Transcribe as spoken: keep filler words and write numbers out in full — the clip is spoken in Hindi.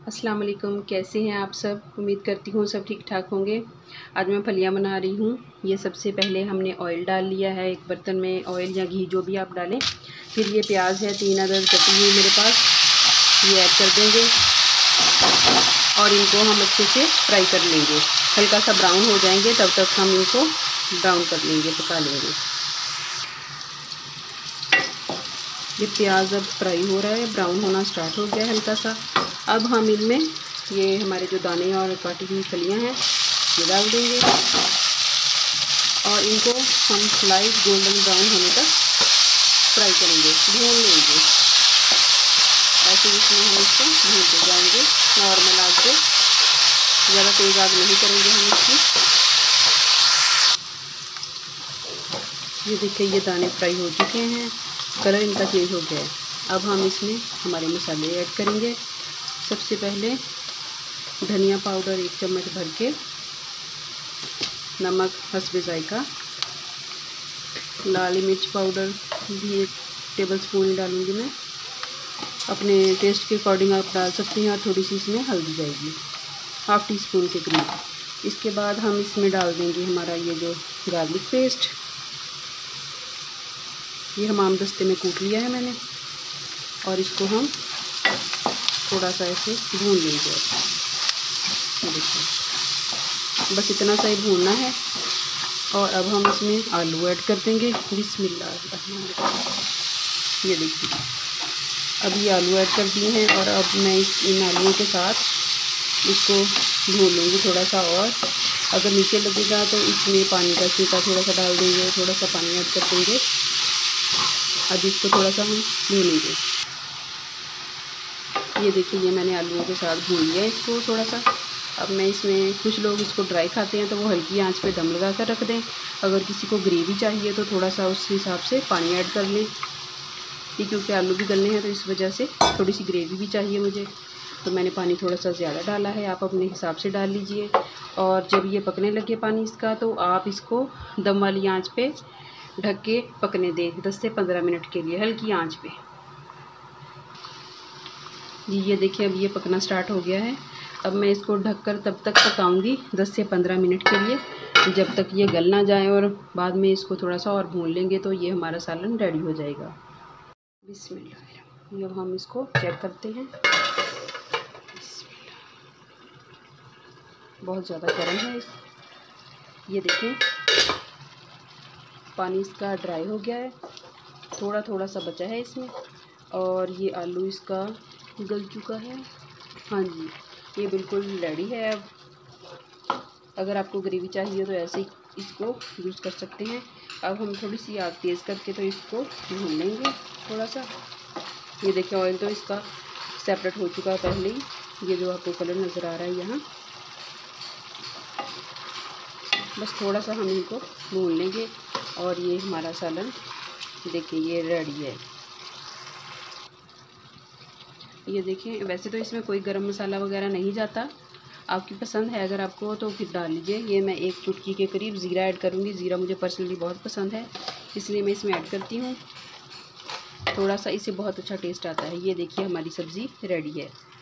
अस्सलाम वालेकुम, कैसे हैं आप सब। उम्मीद करती हूँ सब ठीक ठाक होंगे। आज मैं फलियाँ बना रही हूँ। ये सबसे पहले हमने ऑयल डाल लिया है एक बर्तन में, ऑयल या घी जो भी आप डालें। फिर ये प्याज है तीन अदद कटी हुई मेरे पास, ये ऐड कर देंगे और इनको हम अच्छे से फ्राई कर लेंगे। हल्का सा ब्राउन हो जाएंगे तब तक हम इनको ब्राउन कर लेंगे, पका लेंगे। ये प्याज अब फ्राई हो रहा है, ब्राउन होना स्टार्ट हो गया हल्का सा। अब हम इनमें ये हमारे जो दाने और काटी हुई फलियां हैं ये डाल देंगे और इनको हम लाइट गोल्डन ब्राउन होने तक फ्राई करेंगे, भून लेंगे। ऐसे इसमें हम इसको भूनते जाएंगे नॉर्मल आग पे, ज़्यादा तेज़ आग नहीं करेंगे हम इसकी। ये देखिए ये दाने फ्राई हो चुके हैं, कलर इनका चेंज हो गया है। अब हम इसमें हमारे मसाले ऐड करेंगे। सबसे पहले धनिया पाउडर एक चम्मच भर के, नमक हस्बे जायका, लाल मिर्च पाउडर भी एक टेबल स्पून डालूंगी मैं। अपने टेस्ट के अकॉर्डिंग आप डाल सकते हैं। और थोड़ी सी इसमें हल्दी जाएगी, हाफ़ टी स्पून के करीब। इसके बाद हम इसमें डाल देंगे हमारा ये जो गार्लिक पेस्ट, ये हम आम दस्ते में कूट लिया है मैंने, और इसको हम थोड़ा सा ऐसे भून लेंगे। देखिए बस इतना सा ही भूनना है। और अब हम इसमें आलू ऐड कर देंगे। बिस्मिल्लाह, ये देखिए अब ये आलू ऐड कर दिए हैं और अब मैं इस इन आलूओं के साथ इसको भून लूँगी थोड़ा सा। और अगर नीचे लगेगा तो इसमें पानी का छींटा थोड़ा सा डाल देंगे, थोड़ा सा पानी ऐड कर देंगे। अब इसको थोड़ा सा हम भूनेंगे। ये देखिए ये मैंने आलूओं के साथ भून लिया इसको थोड़ा सा। अब मैं इसमें, कुछ लोग इसको ड्राई खाते हैं तो वो हल्की आंच पे दम लगा कर रख दें। अगर किसी को ग्रेवी चाहिए तो थोड़ा सा उस हिसाब से पानी ऐड कर लें। ये क्योंकि आलू भी गलने हैं तो इस वजह से थोड़ी सी ग्रेवी भी चाहिए मुझे, तो मैंने पानी थोड़ा सा ज़्यादा डाला है। आप अपने हिसाब से डाल लीजिए। और जब ये पकने लगे पानी इसका, तो आप इसको दम वाली आँच पे ढक के पकने दें दस से पंद्रह मिनट के लिए, हल्की आंच पे। जी ये देखिए अब ये पकना स्टार्ट हो गया है। अब मैं इसको ढककर तब तक पकाऊंगी दस से पंद्रह मिनट के लिए, जब तक ये गल ना जाए। और बाद में इसको थोड़ा सा और भून लेंगे तो ये हमारा सालन रेडी हो जाएगा। बिस्मिल्लाह, ये हम इसको चेक करते हैं। बहुत ज़्यादा गर्म है इस, ये देखें पानी इसका ड्राई हो गया है, थोड़ा थोड़ा सा बचा है इसमें। और ये आलू इसका गल चुका है। हाँ जी, ये बिल्कुल रेडी है। अब अगर आपको ग्रेवी चाहिए तो ऐसे ही इसको यूज़ कर सकते हैं। अब हम थोड़ी सी आग तेज़ करके तो इसको भून लेंगे थोड़ा सा। ये देखिए ऑयल तो इसका सेपरेट हो चुका है पहले ही, ये जो आपको कलर नज़र आ रहा है यहाँ। बस थोड़ा सा हम इनको भून लेंगे और ये हमारा सालन देखिए ये रेडी है। ये देखिए वैसे तो इसमें कोई गरम मसाला वगैरह नहीं जाता, आपकी पसंद है अगर आपको तो फिर डाल लीजिए। ये मैं एक चुटकी के करीब ज़ीरा ऐड करूँगी। ज़ीरा मुझे पर्सनली बहुत पसंद है, इसलिए मैं इसमें ऐड करती हूँ थोड़ा सा, इससे बहुत अच्छा टेस्ट आता है। ये देखिए हमारी सब्ज़ी रेडी है।